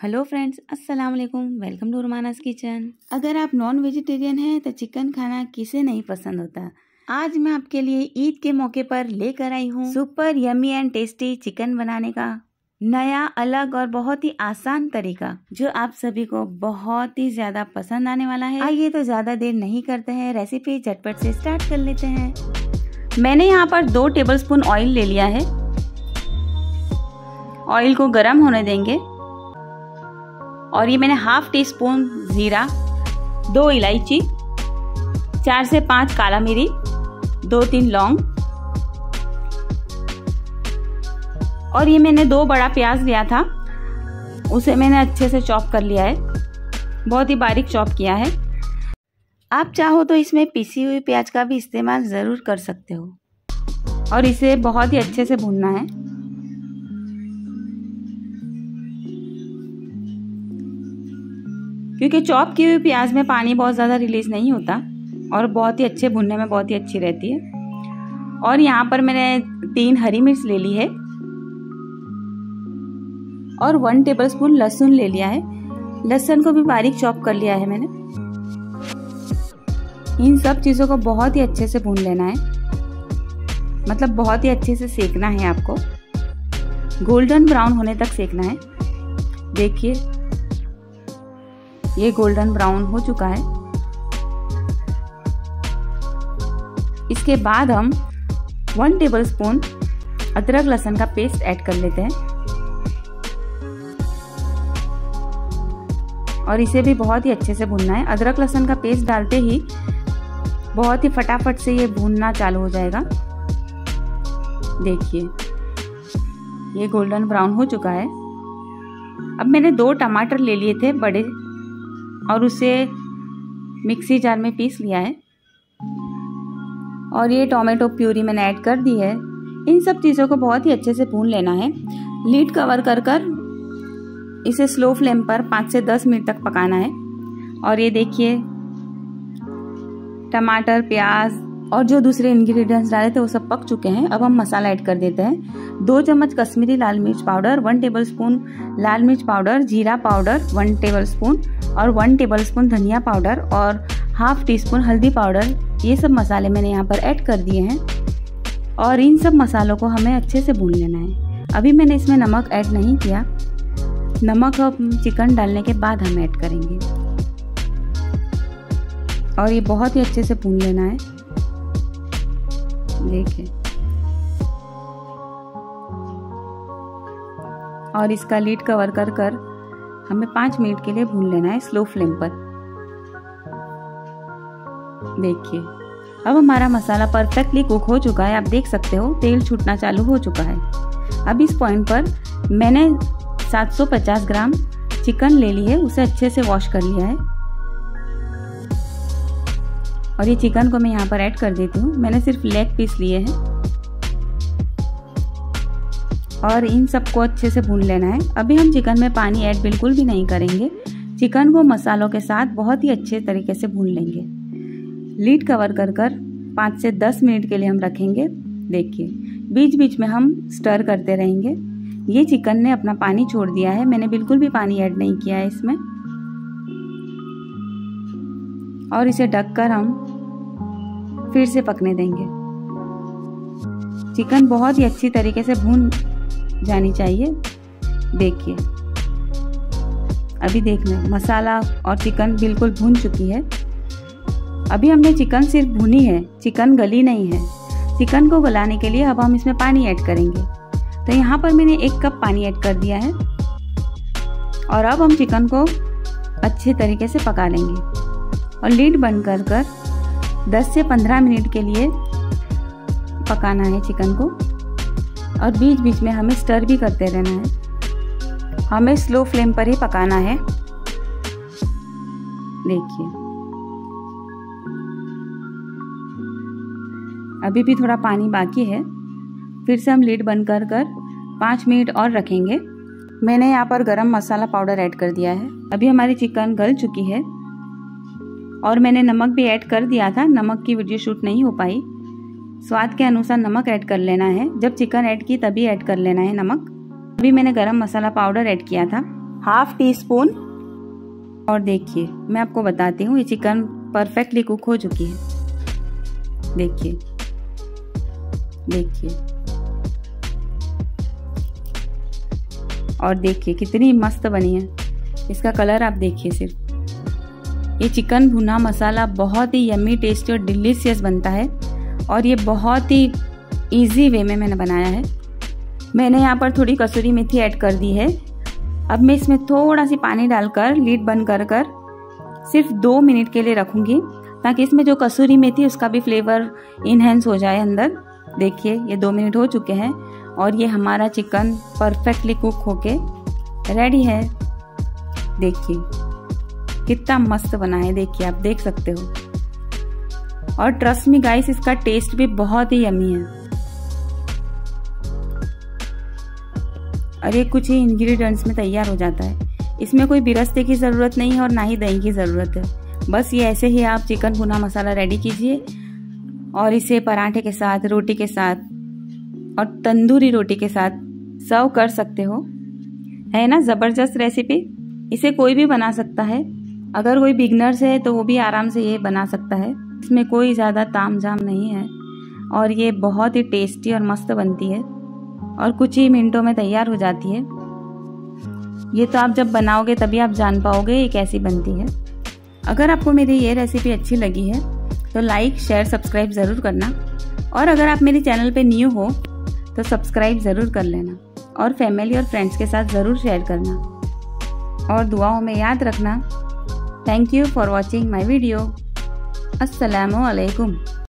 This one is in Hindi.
हेलो फ्रेंड्स, अस्सलाम वालेकुम। Welcome to Rumana's kitchen. अगर आप नॉन वेजिटेरियन हैं तो चिकन खाना किसे नहीं पसंद होता। आज मैं आपके लिए ईद के मौके पर लेकर आई हूँ super yummy and tasty chicken बनाने का नया, अलग और बहुत ही आसान तरीका, जो आप सभी को बहुत ही ज्यादा पसंद आने वाला है। आइए तो ज्यादा देर नहीं करते हैं, रेसिपी झटपट से स्टार्ट कर लेते हैं। मैंने यहाँ पर 2 टेबलस्पून ऑयल ले लिया है। ऑयल को गर्म होने देंगे और ये मैंने हाफ टी स्पून जीरा, 2 इलायची, 4 से 5 काला मिरी, 2-3 लौंग और ये मैंने 2 बड़ा प्याज लिया था, उसे मैंने अच्छे से चॉप कर लिया है, बहुत ही बारीक चॉप किया है। आप चाहो तो इसमें पिसी हुई प्याज का भी इस्तेमाल ज़रूर कर सकते हो और इसे बहुत ही अच्छे से भूनना है। क्योंकि चॉप की हुई प्याज में पानी बहुत ज़्यादा रिलीज नहीं होता और बहुत ही अच्छे भुनने में बहुत ही अच्छी रहती है। और यहाँ पर मैंने 3 हरी मिर्च ले ली है और 1 टेबलस्पून लहसुन ले लिया है। लहसुन को भी बारीक चॉप कर लिया है मैंने। इन सब चीज़ों को बहुत ही अच्छे से भून लेना है, मतलब बहुत ही अच्छे से सेकना है आपको, गोल्डन ब्राउन होने तक सेकना है। देखिए ये गोल्डन ब्राउन हो चुका है। इसके बाद हम 1 टेबलस्पून अदरक लहसुन का पेस्ट ऐड कर लेते हैं और इसे भी बहुत ही अच्छे से भूनना है। अदरक लहसुन का पेस्ट डालते ही बहुत ही फटाफट से ये भूनना चालू हो जाएगा। देखिए ये गोल्डन ब्राउन हो चुका है। अब मैंने 2 टमाटर ले लिए थे बड़े और उसे मिक्सी जार में पीस लिया है और ये टोमेटो प्यूरी मैंने ऐड कर दी है। इन सब चीज़ों को बहुत ही अच्छे से भून लेना है। लीड कवर कर इसे स्लो फ्लेम पर 5 से 10 मिनट तक पकाना है। और ये देखिए टमाटर, प्याज और जो दूसरे इंग्रेडिएंट्स डाले थे वो सब पक चुके हैं। अब हम मसाला ऐड कर देते हैं। 2 चम्मच कश्मीरी लाल मिर्च पाउडर, 1 टेबलस्पून लाल मिर्च पाउडर, जीरा पाउडर 1 टेबलस्पून और 1 टेबलस्पून धनिया पाउडर और हाफ टी स्पून हल्दी पाउडर। ये सब मसाले मैंने यहाँ पर ऐड कर दिए हैं और इन सब मसालों को हमें अच्छे से भून लेना है। अभी मैंने इसमें नमक ऐड नहीं किया, नमक हम चिकन डालने के बाद हम ऐड करेंगे। और ये बहुत ही अच्छे से भून लेना है। देखिए और इसका लीड कवर कर हमें 5 मिनट के लिए भून लेना है स्लो फ्लेम पर। देखिए अब हमारा मसाला परफेक्टली कुक हो चुका है। आप देख सकते हो तेल छूटना चालू हो चुका है। अब इस पॉइंट पर मैंने 750 ग्राम चिकन ले ली है, उसे अच्छे से वॉश कर लिया है और ये चिकन को मैं यहाँ पर ऐड कर देती हूँ। मैंने सिर्फ लेग पीस लिए हैं और इन सबको अच्छे से भून लेना है। अभी हम चिकन में पानी ऐड बिल्कुल भी नहीं करेंगे। चिकन को मसालों के साथ बहुत ही अच्छे तरीके से भून लेंगे। लीड कवर कर 5 से 10 मिनट के लिए हम रखेंगे। देखिए बीच बीच में हम स्टर करते रहेंगे। ये चिकन ने अपना पानी छोड़ दिया है, मैंने बिल्कुल भी पानी ऐड नहीं किया है इसमें। और इसे ढककर हम फिर से पकने देंगे। चिकन बहुत ही अच्छी तरीके से भून जानी चाहिए। देखिए अभी देखना, मसाला और चिकन बिल्कुल भून चुकी है। अभी हमने चिकन सिर्फ भुनी है, चिकन गली नहीं है। चिकन को गलाने के लिए अब हम इसमें पानी ऐड करेंगे। तो यहाँ पर मैंने 1 कप पानी ऐड कर दिया है और अब हम चिकन को अच्छे तरीके से पका लेंगे और लीड बंद कर 10 से 15 मिनट के लिए पकाना है चिकन को। और बीच बीच में हमें स्टर भी करते रहना है। हमें स्लो फ्लेम पर ही पकाना है। देखिए अभी भी थोड़ा पानी बाकी है। फिर से हम लीड बंद कर 5 मिनट और रखेंगे। मैंने यहाँ पर गरम मसाला पाउडर ऐड कर दिया है। अभी हमारी चिकन गल चुकी है और मैंने नमक भी ऐड कर दिया था। नमक की वीडियो शूट नहीं हो पाई। स्वाद के अनुसार नमक ऐड कर लेना है। जब चिकन ऐड की तभी ऐड कर लेना है नमक। अभी मैंने गरम मसाला पाउडर ऐड किया था, हाफ टी स्पून। और देखिए मैं आपको बताती हूँ, ये चिकन परफेक्टली कुक हो चुकी है। देखिए देखिए और देखिए कितनी मस्त बनी है। इसका कलर आप देखिए सिर्फ। ये चिकन भुना मसाला बहुत ही यम्मी, टेस्टी और डिलीशियस बनता है और ये बहुत ही इजी वे में मैंने बनाया है। मैंने यहाँ पर थोड़ी कसूरी मेथी ऐड कर दी है। अब मैं इसमें थोड़ा सी पानी डालकर लीड बंद कर सिर्फ 2 मिनट के लिए रखूँगी, ताकि इसमें जो कसूरी मेथी उसका भी फ्लेवर इनहेंस हो जाए अंदर। देखिए ये 2 मिनट हो चुके हैं और ये हमारा चिकन परफेक्टली कुक होके रेडी है। देखिए कितना मस्त बना है, देखिए आप देख सकते हो। और ट्रस्ट मी गाइस, इसका टेस्ट भी बहुत ही यम्मी है। और ये कुछ ही इंग्रेडिएंट्स में तैयार हो जाता है। इसमें कोई बिरस्ते की ज़रूरत नहीं है और ना ही दही की ज़रूरत है। बस ये ऐसे ही आप चिकन भुना मसाला रेडी कीजिए और इसे पराठे के साथ, रोटी के साथ और तंदूरी रोटी के साथ सर्व कर सकते हो। है ना ज़बरदस्त रेसिपी। इसे कोई भी बना सकता है। अगर कोई बिगनर्स है तो वो भी आराम से ये बना सकता है। इसमें कोई ज़्यादा ताम झाम नहीं है और ये बहुत ही टेस्टी और मस्त बनती है और कुछ ही मिनटों में तैयार हो जाती है। ये तो आप जब बनाओगे तभी आप जान पाओगे ये कैसी बनती है। अगर आपको मेरी ये रेसिपी अच्छी लगी है तो लाइक, शेयर, सब्सक्राइब ज़रूर करना। और अगर आप मेरे चैनल पे न्यू हो तो सब्सक्राइब ज़रूर कर लेना और फैमिली और फ्रेंड्स के साथ ज़रूर शेयर करना और दुआओं में याद रखना। Thank you for watching my video. अस्सलामु अलैकुम।